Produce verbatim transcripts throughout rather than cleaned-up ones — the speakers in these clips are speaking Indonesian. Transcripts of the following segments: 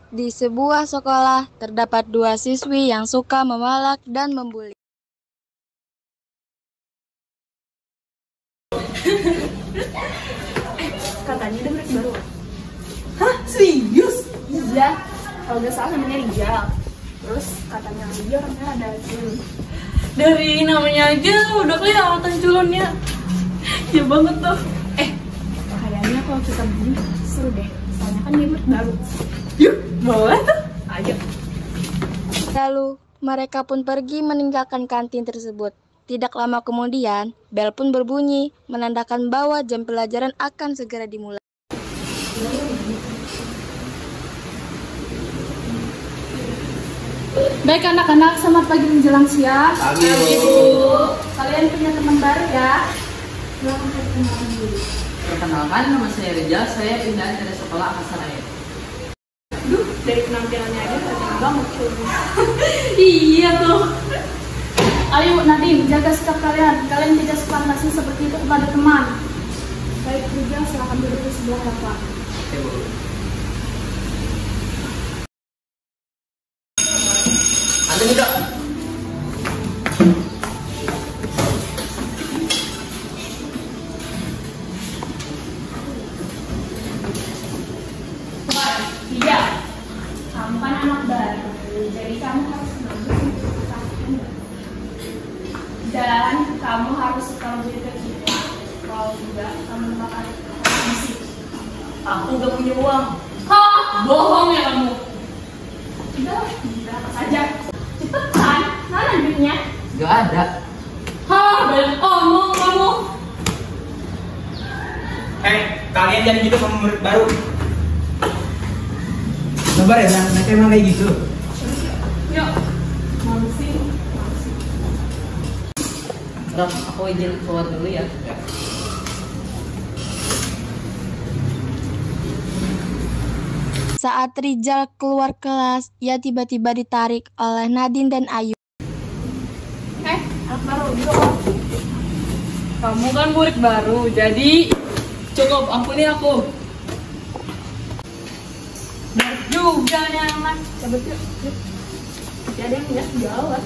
Di sebuah sekolah, terdapat dua siswi yang suka memalak dan membuli. Katanya ada murid baru. Hah? Serius? Iya, kalau nggak salah namanya Rijal. Terus katanya dia orangnya ada culun. Dari namanya aja udah kelihatan culunnya. Ya banget tuh. Eh, kayaknya kalau kita begini seru deh. Soalnya kan dia murid baru. Yuk, boleh tuh. Ayo. Lalu, mereka pun pergi meninggalkan kantin tersebut. Tidak lama kemudian, bel pun berbunyi, menandakan bahwa jam pelajaran akan segera dimulai. Baik anak-anak, selamat pagi menjelang siang. Pagi, Bu. Kalian punya teman baru ya? Silahkan perkenalkan dulu. Perkenalkan, nama saya Rijal, saya pindah dari sekolah Akasaraya. Duh, dari penampilannya aja kelihatan banget culun. Iya tuh. Ayo Nadine, jaga sikap kalian. Kalian tidak sepantasnya seperti itu kepada teman. Baik, Rijal, silahkan duduk di sebelah Bapak. Oke, Bu. Anda juga. Iya, kamu kan anak baru, jadi kamu harus bagus untuk perhatian. Dan kamu harus suka lebih ke kita. Kalau tidak, kamu bakal misi. Aku gak punya uang. Hah? Bohong ya kamu. Udah, berapa saja. Cepetan, mana duitnya? Gak ada. Hah? Banyak omong kamu. Eh, kalian jangan gitu sama murid baru. Sabar ya, mereka emang kayak gitu. Yuk. Mau sih. Ram, aku izin keluar dulu ya. Saat Rijal keluar kelas, ia tiba-tiba ditarik oleh Nadine dan Ayu. Eh, anak baru, duduk. Kamu kan murid baru, jadi cukup ampuni aku. Benar juga nih anak. Cabut yuk. Yuk. Masih ada yang lihat jawab.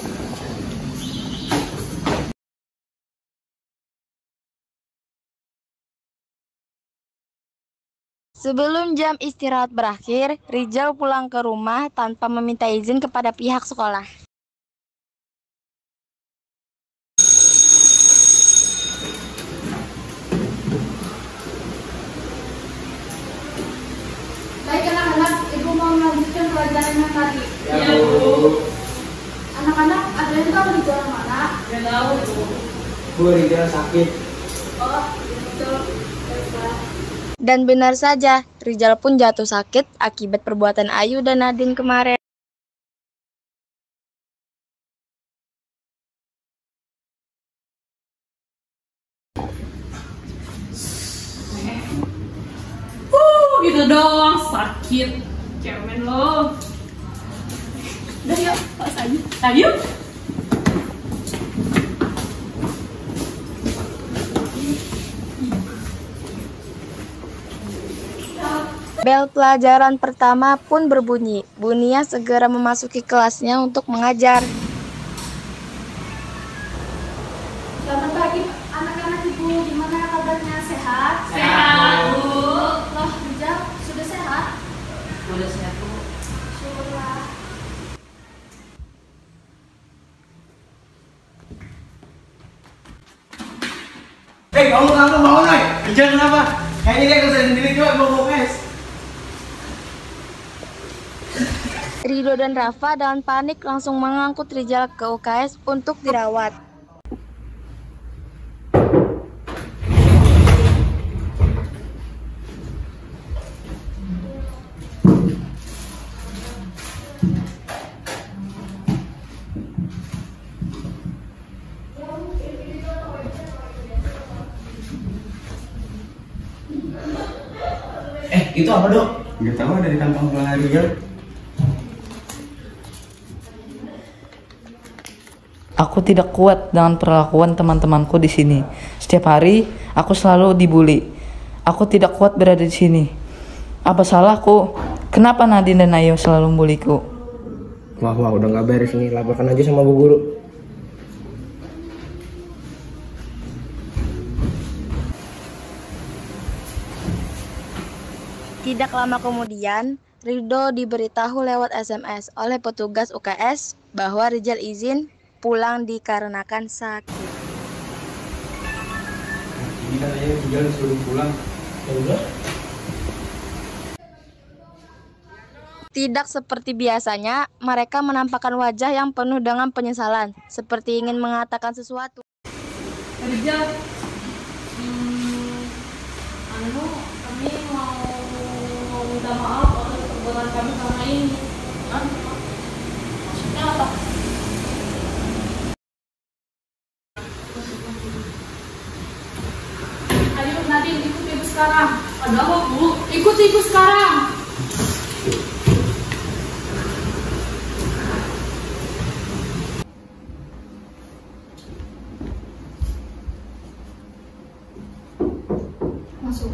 Sebelum jam istirahat berakhir, Rijal pulang ke rumah tanpa meminta izin kepada pihak sekolah. Baik anak-anak, Ibu mau melanjutkan pelajaran yang tadi. Ya, Bu. Anak-anak, ada yang tahu di jalan mana? Gak tahu, Bu. Bu, Rijal sakit. Oh, betul. Baiklah. Dan benar saja, Rijal pun jatuh sakit akibat perbuatan Ayu dan Nadine kemarin. Uh, gitu doang sakit. Cemen lo. Udah yuk, kelas aja. Ayo. Bel pelajaran pertama pun berbunyi. Bunia segera memasuki kelasnya untuk mengajar. Selamat pagi anak-anak Ibu, gimana kabarnya? Sehat? Sehat, Bu. Loh, Rijal, sudah sehat? Udah siap, Bu. Syukurlah. Eh, kamu kamu mau Noy? Rijal kenapa? Kayaknya dia kesel sendiri juga bawa U S. Rido dan Rafa dengan panik langsung mengangkut Rijal ke U K S untuk dirawat. Eh, itu apa dok? Nggak tahu, ada di kantong celana Rijal. Aku tidak kuat dengan perlakuan teman-temanku di sini. Setiap hari aku selalu dibully. Aku tidak kuat berada di sini. Apa salahku? Kenapa Nadine dan Ayu selalu membuliku? Wah, wah, udah nggak beres nih. Laporkan aja sama Bu Guru. Tidak lama kemudian, Ridho diberitahu lewat S M S oleh petugas U K S bahwa Rizal izin pulang dikarenakan sakit. Ini katanya Rizal disuruh pulang. Ya udah. Tidak seperti biasanya, mereka menampakkan wajah yang penuh dengan penyesalan, seperti ingin mengatakan sesuatu. Rizal, hmm, anu kami mau minta maaf atas perbuatan kami karena ini. Hah? Maksudnya apa? Ayo Nadine, ikut ibu sekarang. Ada apa, Bu? Ikut ibu sekarang. Masuk.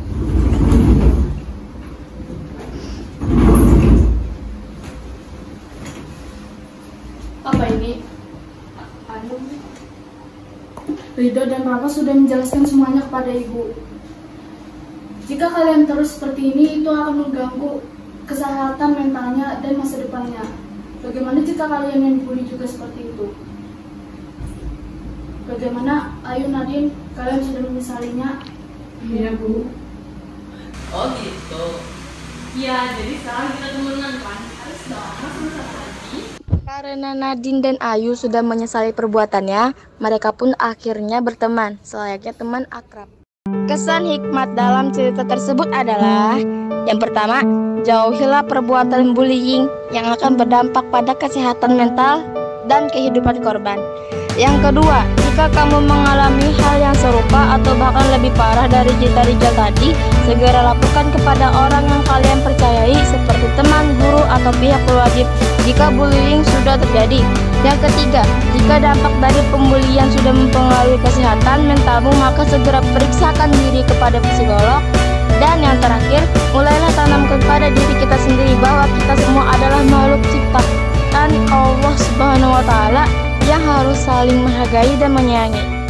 Apa ini? Anu, Ridho dan Rama sudah menjelaskan semuanya kepada ibu. Jika kalian terus seperti ini, itu akan mengganggu kesehatan mentalnya dan masa depannya. Bagaimana jika kalian yang dibully juga seperti itu? Bagaimana, Ayu, Nadine, kalian sudah menyesalinya? Iya, Bu. Oh gitu. Ya, jadi sekarang kita temenan kan? Harus dong, sama-sama lagi. Karena Nadine dan Ayu sudah menyesali perbuatannya, mereka pun akhirnya berteman, selayaknya teman akrab. Kesan hikmat dalam cerita tersebut adalah: yang pertama, jauhilah perbuatan bullying yang akan berdampak pada kesehatan mental dan kehidupan korban. Yang kedua, jika kamu mengalami hal yang serupa atau bahkan lebih parah dari cerita Rizal tadi, segera laporkan kepada orang yang kalian percayai seperti teman, guru, atau pihak berwajib jika bullying sudah terjadi. Yang ketiga, jika dampak dari pembulian sudah mempengaruhi kesehatan mentalmu, maka segera periksakan diri kepada psikolog. Dan yang terakhir, mulailah tanamkan pada diri kita sendiri bahwa kita semua adalah makhluk ciptaan Allah Subhanahu wa Ta'ala yang harus saling menghargai dan menyayangi.